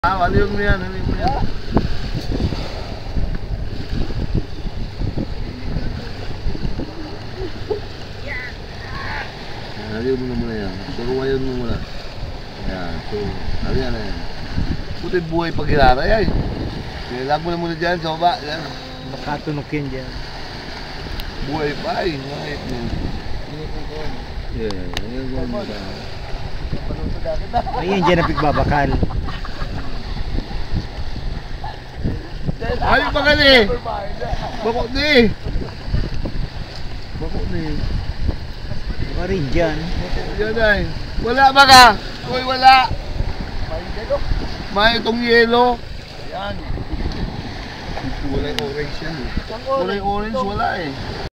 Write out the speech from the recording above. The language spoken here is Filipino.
Aliw mo yan, aliw mo yan. Aliw mo na muna yan. Suruwayan mo muna. Ayan, so, aliw na yan. Puti buhay pag hiraray ay. Nilag mo na muna dyan sa baba. Yan. Makatunukin dyan. Buhay pa ay. Mahit mo. Yeah, ayan mo na. Ayan dyan ang pigbabakal. Ay, bakal eh! Bakot ni! Bakot ni! Baka rin dyan. Yan ay. Wala ba ka? Uy, wala! May itong yelo. Yan. Kulay orange yan eh. Kulay orange wala eh.